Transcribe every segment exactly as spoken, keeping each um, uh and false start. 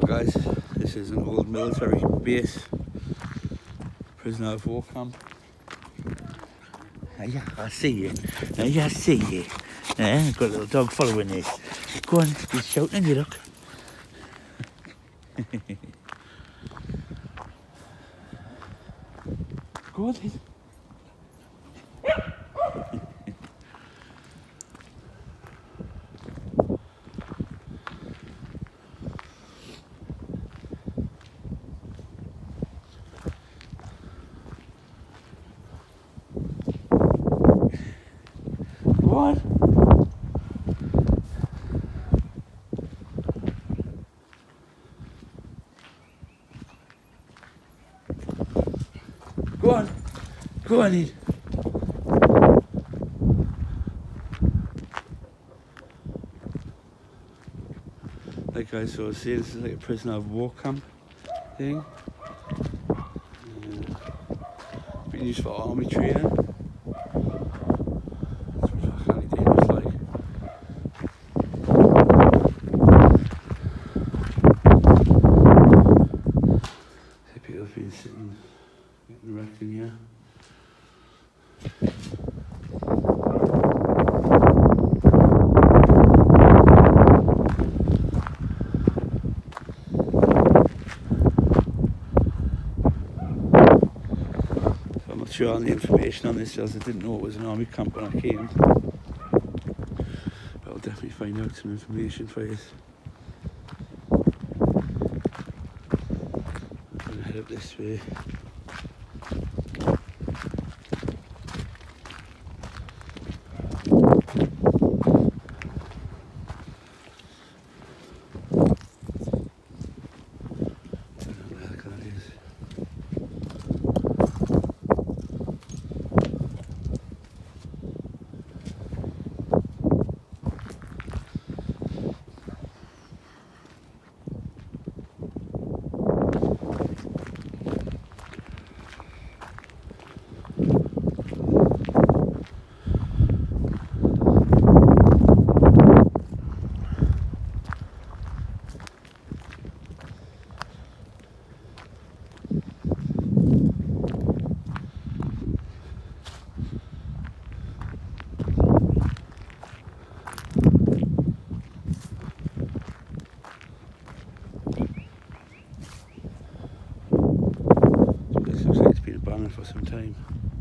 guys, this is an old military base, prisoner of war camp. Uh, yeah, I see you. Uh, yeah, I see you. Uh, got a little dog following this. Go on, he's shouting at you, look. Go on, he's... Go on. Go on. Go on in. Like guys, so I see this is like a prisoner of war camp thing. Uh, been used for army training. Been sitting, getting wrecked in here. So I'm not sure on the information on this, as I didn't know it was an army camp when I came. But I'll definitely find out some information for you. Up this way. For some time.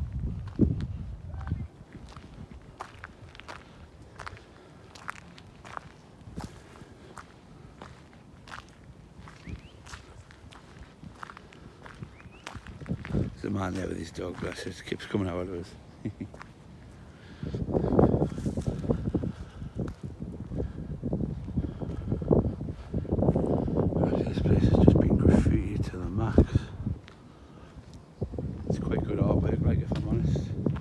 There's a man there with his dog, bless it, keeps coming out of us. This place has just been graffitied to the max. Quite good artwork, like, if I'm honest.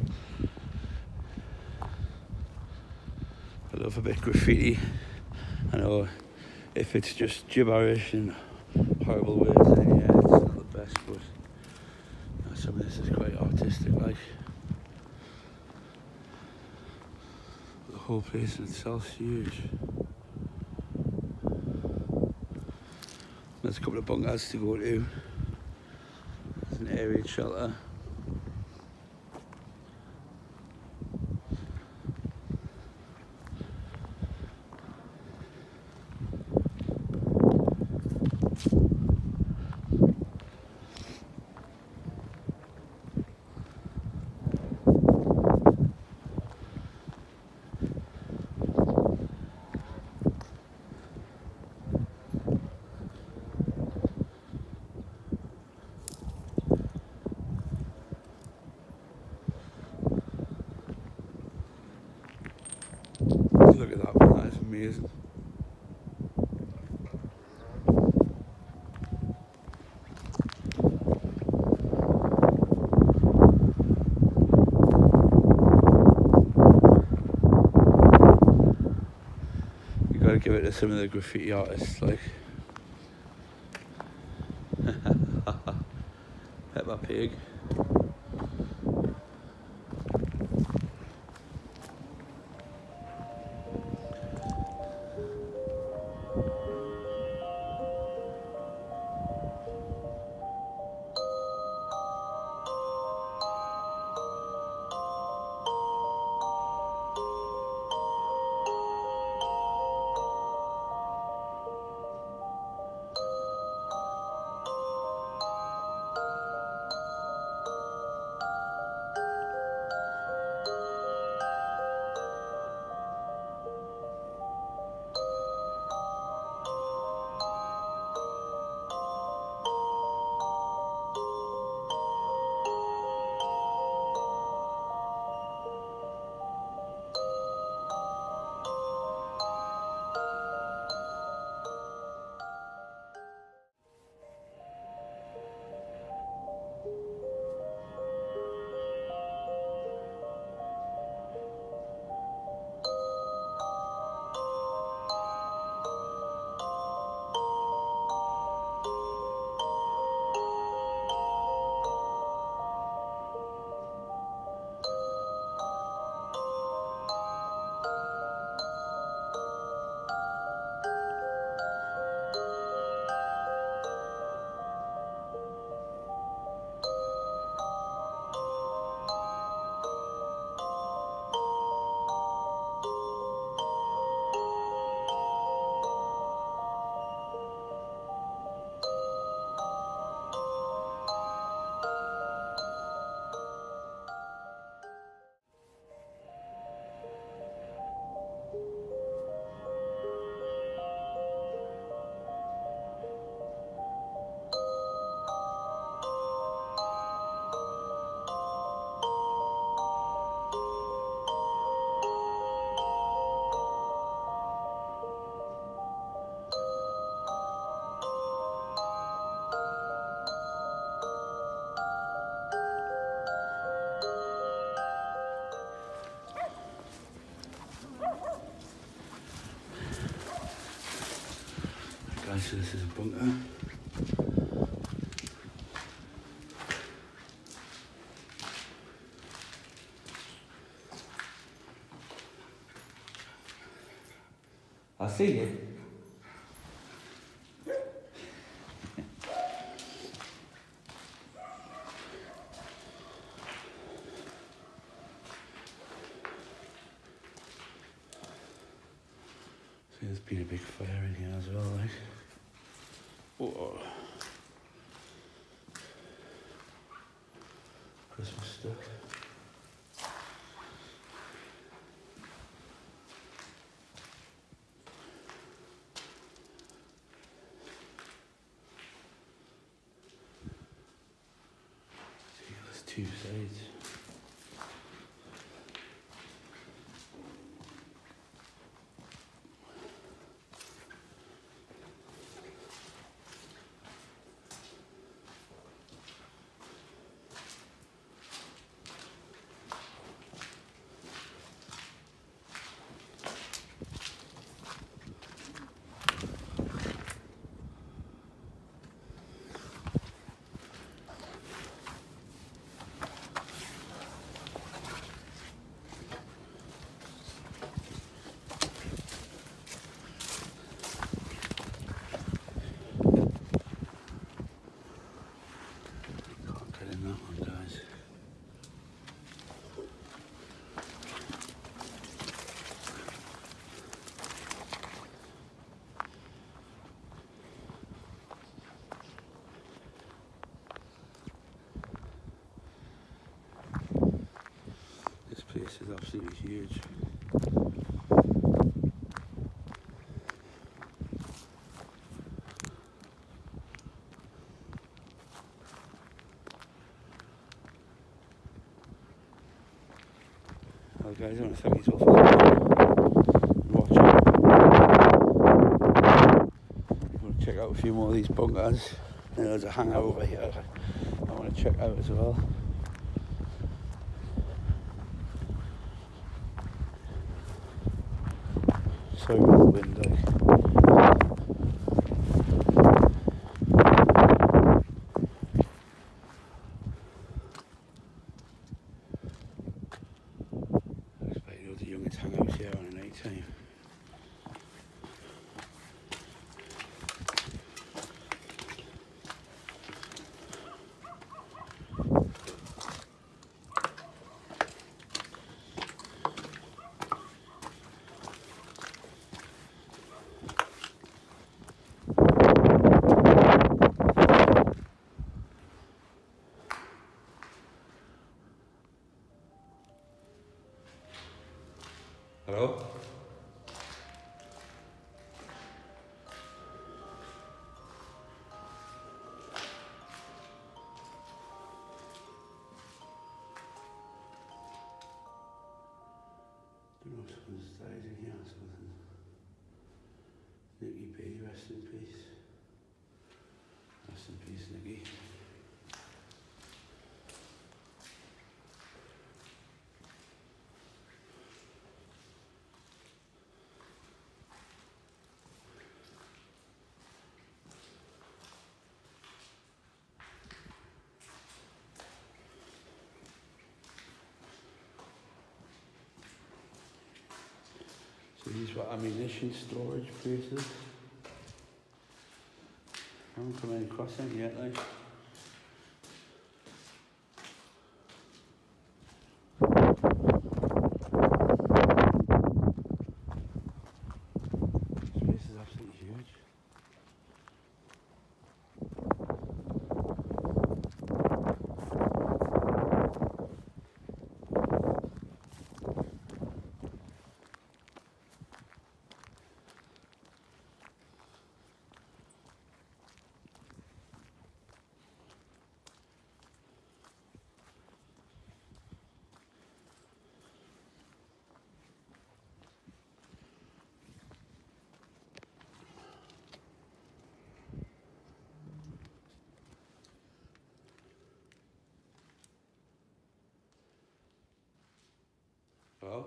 I love a bit of graffiti. I know if it's just gibberish and horrible words, then yeah, it's not the best, but you know, some of this is quite artistic, like. The whole place in itself is huge. There's a couple of bunkers to go to. There's an aerial shelter. Look at that one, that is amazing. You gotta give it to some of the graffiti artists, like Peppa Pig. Right, so this is a bunker. I see you. See, there's been a big fire in here as well, like. Whoa. Christmas stuff. See, there's two sides. This is absolutely huge. Well guys, I want to thank you all for watching. I'm going to check out a few more of these bunkers. And there's a hangout over here I want to check out as well. Sorry about the wind, like. I expect all the youngest hang out here on a night time. Hello? Don't know if someone's died in here or something. Nicky B, rest in peace. Rest in peace, Nicky. So these were ammunition storage places. I haven't come across any yet, like. This place is absolutely huge. Hello?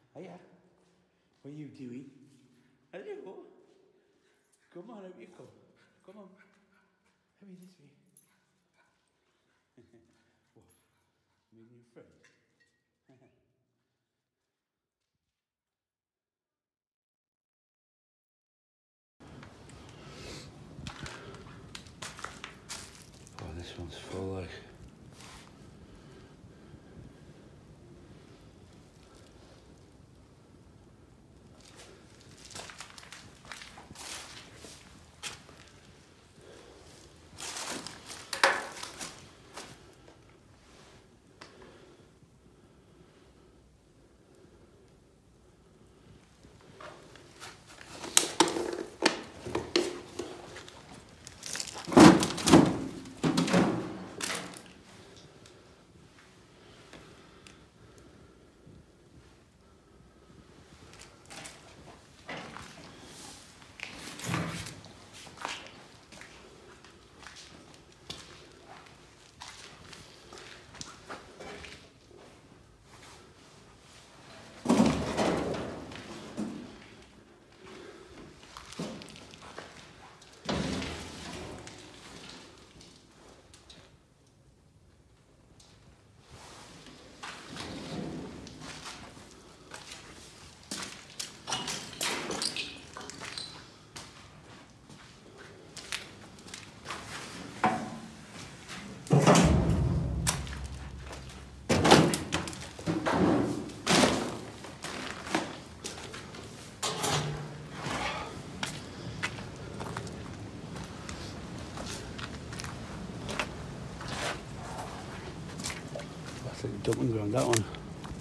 Hiya. What are you doing? Hello. Come on, out you come. Come on. Come here this way. What? Meeting your friend? Oh, this one's full, like. That's like a dumping ground, that one.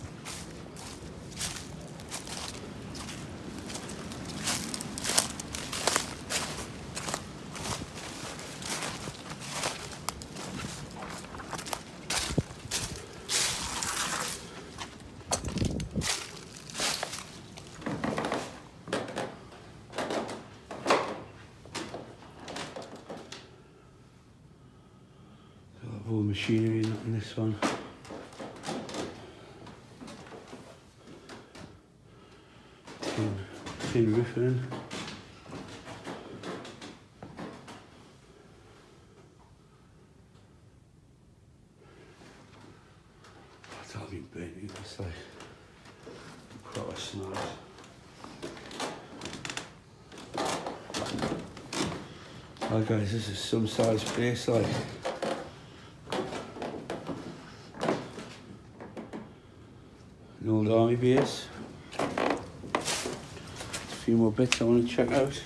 All machinery not in this one. Tin, tin roofing. That's all been burnt. It's like proper snot. Oh guys, this is some size place, like. An old army base. A few more bits I want to check out.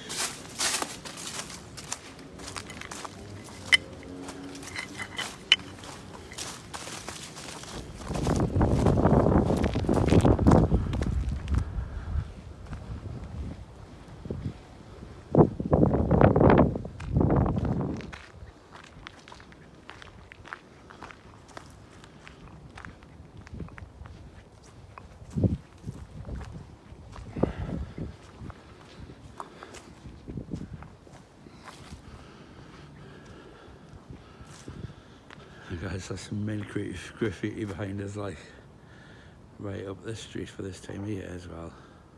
Guys, there's some main graffiti behind us, like right up the street for this time of year as well.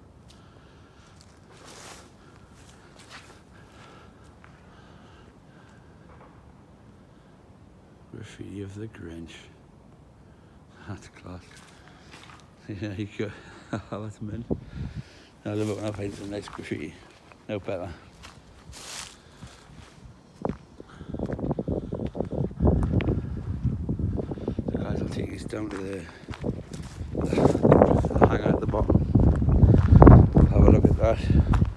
Graffiti of the Grinch. That's class. Yeah, you go. Oh, that's mint. I love it when I find some nice graffiti. No better. Take us down to the, the, the hangar at the bottom. Have a look at that.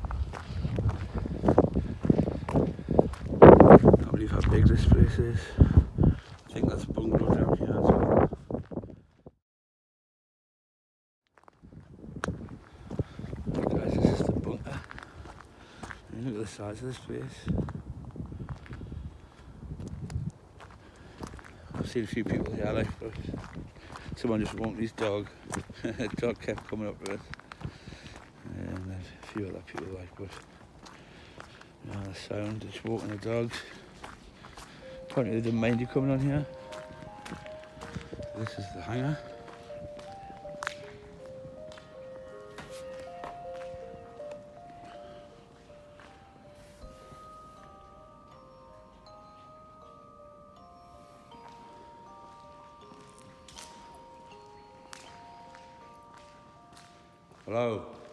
Can't believe how big this place is. I think that's a bungalow down here as well. Guys, this is the bunker. Look at the size of this place. I've seen a few people here, like, but someone just walked his dog. The dog kept coming up to us. And there's a few other people, like, but you know, the sound, just walking the dogs. Apparently they didn't mind you coming on here. This is the hangar. Hello.